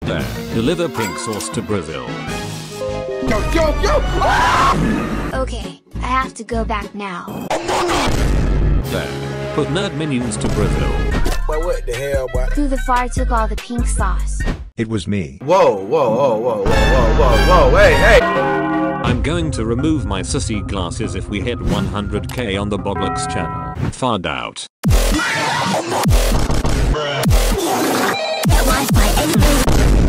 There. Deliver pink sauce to Brazil. Okay, I have to go back now. There. Put nerd minions to Brazil. Boy, what the hell, boy? Who the far took all the pink sauce? It was me. Whoa, hey! I'm going to remove my sissy glasses if we hit 100k on the Boblocks channel. Fard out. That was my enemy.